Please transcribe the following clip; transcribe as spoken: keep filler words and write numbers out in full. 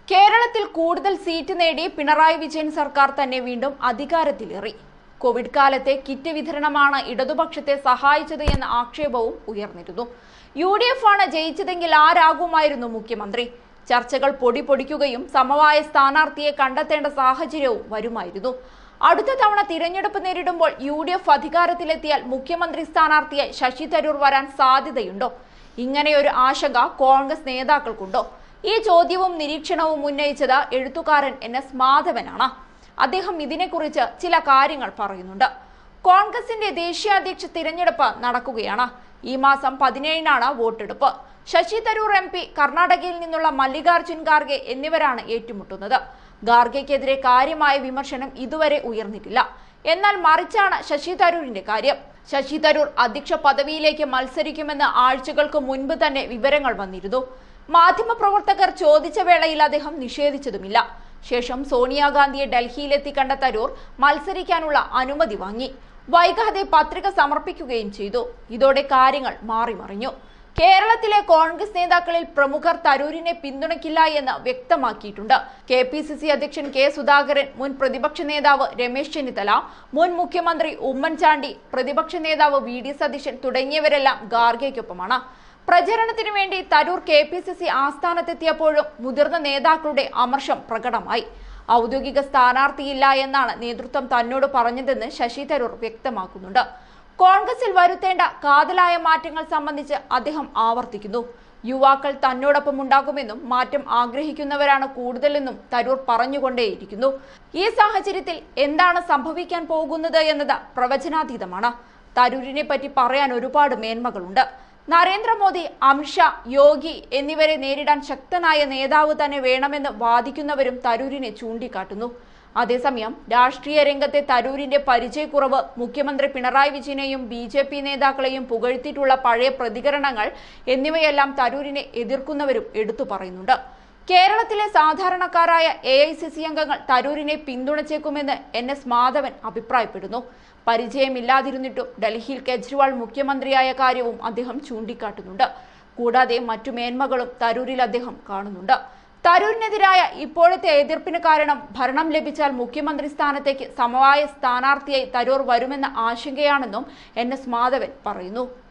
കേരളത്തിൽ കൂടുതൽ സീറ്റ് നേടി പിണറായി വിജയൻ സർക്കാർ തന്നെ വീണ്ടും അധികാരത്തിലേറി. കോവിഡ് കാലത്തെ കിറ്റ് വിതരണമാണ് ഇടതുപക്ഷത്തെ സഹായിച്ചത് എന്ന ആക്ഷേപവും ഉയർന്നിരുന്നു. യു ഡി എഫ് ആണ് ജയിച്ചതെങ്കിൽ ആരാകുമായിരുന്നു മുഖ്യമന്ത്രി? ചർച്ചകൾ പൊടി പൊടിക്കുകയും സമവായ സ്ഥാനാർത്ഥിയെ കണ്ടെത്തേണ്ട സാഹചര്യവും വരുമായിരുന്നു. അടുത്ത തവണ തിരഞ്ഞെടുപ്പ് നേരിടുമ്പോൾ യു ഡി എഫ് അധികാരത്തിലെത്തിയാൽ മുഖ്യമന്ത്രി സ്ഥാനാർത്ഥിയായി ശശി തരൂർ വരാൻ സാധ്യതയുണ്ടോ? ഇങ്ങനെയൊരു ആശങ്ക കോൺഗ്രസ് നേതാക്കൾക്കുണ്ടോ? ഈ ചോദ്യവും നിരീക്ഷണവും ഉന്നയിച്ചത് എഴുത്തുകാരൻ എൻ എസ് മാധവനാണ്. അദ്ദേഹം ഇതിനെക്കുറിച്ച് ചില കാര്യങ്ങൾ പറയുന്നുണ്ട്. കോൺഗ്രസിന്റെ ദേശീയാധ്യക്ഷ തിരഞ്ഞെടുപ്പ് നടക്കുകയാണ്. ഈ മാസം പതിനേഴിനാണ് വോട്ടെടുപ്പ്. ശശി തരൂർ എം പി, കർണാടകയിൽ നിന്നുള്ള മല്ലികാർജുൻ ഖാർഗെ എന്നിവരാണ് ഏറ്റുമുട്ടുന്നത്. ഖാർഗെക്കെതിരെ കാര്യമായ വിമർശനം ഇതുവരെ ഉയർന്നിട്ടില്ല. എന്നാൽ മറിച്ചാണ് ശശി തരൂരിന്റെ കാര്യം. ശശി തരൂർ അധ്യക്ഷ പദവിയിലേക്ക് മത്സരിക്കുമെന്ന് ആഴ്ചകൾക്ക് മുൻപ് തന്നെ വിവരങ്ങൾ വന്നിരുന്നു. മാധ്യമപ്രവർത്തകർ ചോദിച്ച വേളയിൽ അദ്ദേഹം നിഷേധിച്ചതുമില്ല. ശേഷം സോണിയാഗാന്ധിയെ ഡൽഹിയിലെത്തി കണ്ട തരൂർ മത്സരിക്കാനുള്ള അനുമതി വാങ്ങി. വൈകാതെ പത്രിക സമർപ്പിക്കുകയും ചെയ്തു. ഇതോടെ കാര്യങ്ങൾ മാറിമറിഞ്ഞു. കേരളത്തിലെ കോൺഗ്രസ് നേതാക്കളിൽ പ്രമുഖർ തരൂരിനെ പിന്തുണയ്ക്കില്ല എന്ന് വ്യക്തമാക്കിയിട്ടുണ്ട്. കെ പി സി സി അധ്യക്ഷൻ കെ സുധാകരൻ, മുൻ പ്രതിപക്ഷ നേതാവ് രമേശ് ചെന്നിത്തല, മുൻ മുഖ്യമന്ത്രി ഉമ്മൻചാണ്ടി, പ്രതിപക്ഷ നേതാവ് വി ഡി സതീശൻ തുടങ്ങിയവരെല്ലാം ഖാർഗെയ്ക്കൊപ്പമാണ്. പ്രചരണത്തിനു വേണ്ടി Tharoor K P C C ആസ്ഥാനത്തെത്തിയപ്പോഴും മുതിർന്ന നേതാക്കളുടെ അമർഷം പ്രകടമായി. ഔദ്യോഗിക സ്ഥാനാർത്ഥിയില്ല എന്നാണ് നേതൃത്വം തന്നോട് പറഞ്ഞതെന്ന് ശശി തരൂർ വ്യക്തമാക്കുന്നുണ്ട്. കോൺഗ്രസിൽ വരുത്തേണ്ട കാതലായ മാറ്റങ്ങൾ സംബന്ധിച്ച് അദ്ദേഹം ആവർത്തിക്കുന്നു. യുവാക്കൾ തന്നോടൊപ്പം ഉണ്ടാകുമെന്നും മാറ്റം ആഗ്രഹിക്കുന്നവരാണ് കൂടുതലെന്നും തരൂർ പറഞ്ഞുകൊണ്ടേയിരിക്കുന്നു. ഈ സാഹചര്യത്തിൽ എന്താണ് സംഭവിക്കാൻ പോകുന്നത് എന്നത് പ്രവചനാതീതമാണ്. തരൂരിനെ പറ്റി പറയാൻ ഒരുപാട് മേന്മകളുണ്ട്. നരേന്ദ്രമോദി, അമിത്ഷാ, യോഗി എന്നിവരെ നേരിടാൻ ശക്തനായ നേതാവ് തന്നെ വേണമെന്ന് വാദിക്കുന്നവരും തരൂരിനെ ചൂണ്ടിക്കാട്ടുന്നു. അതേസമയം രാഷ്ട്രീയ രംഗത്തെ തരൂരിന്റെ പരിചയക്കുറവ്, മുഖ്യമന്ത്രി പിണറായി വിജയനെയും ബി ജെ പി നേതാക്കളെയും പുകഴ്ത്തിയിട്ടുള്ള പഴയ പ്രതികരണങ്ങൾ എന്നിവയെല്ലാം തരൂരിനെ എതിർക്കുന്നവരും എടുത്തു പറയുന്നുണ്ട്. കേരളത്തിലെ സാധാരണക്കാരായ എ ഐ സി സി അംഗങ്ങൾ തരൂരിനെ പിന്തുണച്ചേക്കുമെന്ന് എൻ എസ് മാധവൻ അഭിപ്രായപ്പെടുന്നു. പരിചയമില്ലാതിരുന്നിട്ടും ഡൽഹിയിൽ കെജ്രിവാൾ മുഖ്യമന്ത്രിയായ കാര്യവും അദ്ദേഹം ചൂണ്ടിക്കാട്ടുന്നുണ്ട്. കൂടാതെ മറ്റു മേന്മകളും തരൂരിൽ അദ്ദേഹം കാണുന്നുണ്ട്. തരൂരിനെതിരായ ഇപ്പോഴത്തെ എതിർപ്പിന് കാരണം ഭരണം ലഭിച്ചാൽ മുഖ്യമന്ത്രി സ്ഥാനത്തേക്ക് സമവായ സ്ഥാനാർത്ഥിയായി തരൂർ വരുമെന്ന ആശങ്കയാണെന്നും എൻ എസ് മാധവൻ പറയുന്നു.